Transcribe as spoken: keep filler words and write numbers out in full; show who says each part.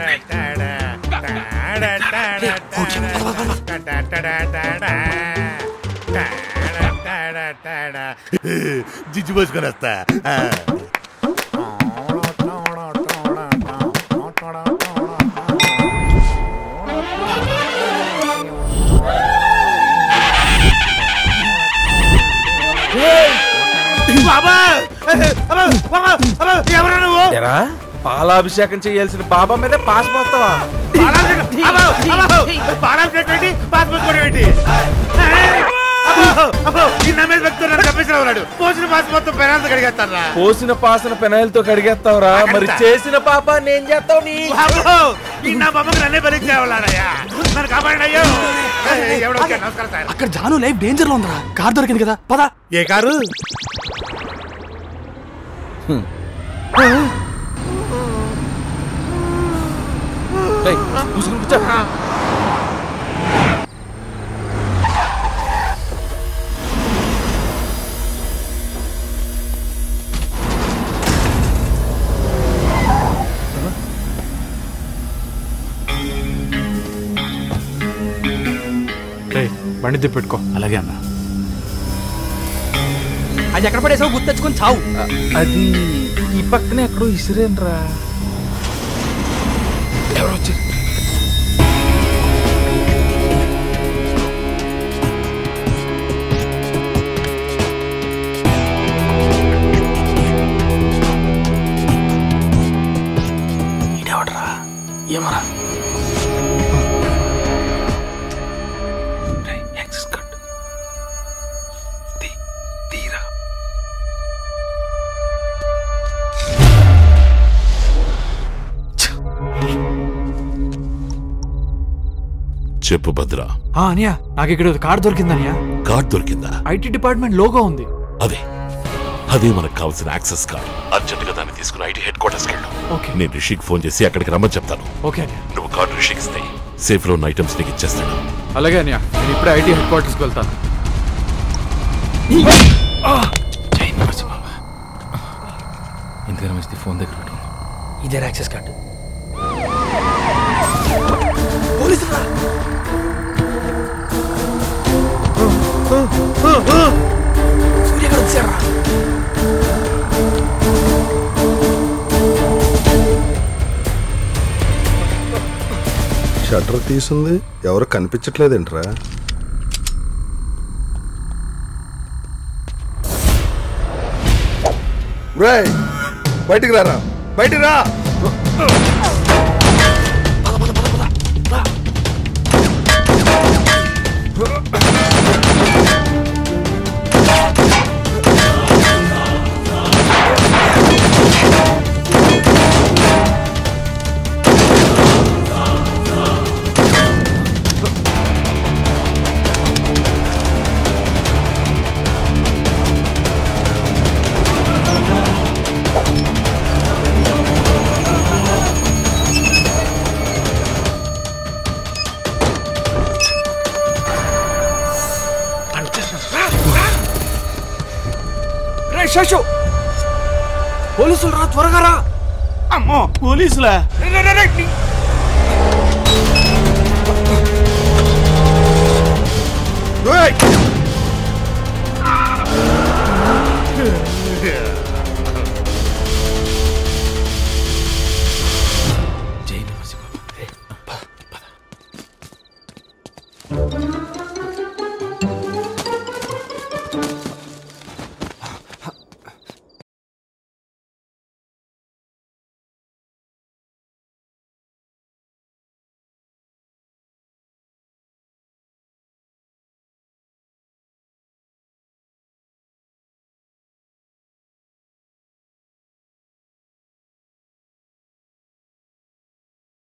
Speaker 1: జిజ్జు పోసుకొని వస్తా.
Speaker 2: పాలాభిషేకం చేయాల్సిన బాబా మీద పాస్ పోస్తావా? పోసిన పాసన పెనాయిల్తో కడిగేస్తావురా, మరి చేసిన పాప నేను చేస్తావు?
Speaker 3: అక్కడ జాను లైఫ్ డేంజర్ లో ఉందా? కార్ దొరికింది కదా, పదా.
Speaker 1: ఏ కారు?
Speaker 3: బండి తిప్పెట్టుకో.
Speaker 4: అలాగే అన్న.
Speaker 3: అది ఎక్కడ పడేసావు గుర్తు తెచ్చుకొని చావు.
Speaker 2: అది ఈ పక్కనే ఎక్కడో ఇసిరేనరా. ఎవరు వచ్చారు?
Speaker 3: ఇడెవడరా? ఏమరా?
Speaker 4: చెప్పు భద్రా.
Speaker 3: అనియా, నాకు ఇక్కడ కార్డ్ దొరికిందనియా.
Speaker 4: కార్డ్ దొరికిందా?
Speaker 3: ఐటీ డిపార్ట్మెంట్ లోగో ఉంది.
Speaker 4: అదే అదే మనకు కావాల్సిన యాక్సెస్ కార్డ్. అర్జెంట్ గా దాన్ని తీసుకుని ఐటీ హెడ్ క్వార్టర్స్ కి వెళ్ళు. నేను రిషికి ఫోన్ చేసి అక్కడికి రమ్మని చెప్తాను. నువ్వు కార్డు రిషికి ఇస్తే సేఫ్ లో ఉన్న ఐటమ్స్ నీకు ఇచ్చేస్తాడు.
Speaker 3: అలాగే అనియా, నేను ఇప్పుడే ఐటీ హెడ్ క్వార్టర్స్ కి వెళ్తాను.
Speaker 2: ఇంతకన్నా మంచిది ఫోన్ దగ్గర పెట్టు.
Speaker 3: ఇదే యాక్సెస్ కార్డు.
Speaker 5: షట్టర్ తీసింది, ఎవరు కనిపించట్లేదేంట్రా? రేయ్, బయటికి రారా, బయటికి రా.
Speaker 3: శేషు, పోలీసులు రా, త్వరగా రా.
Speaker 1: అమ్మో, పోలీసులా?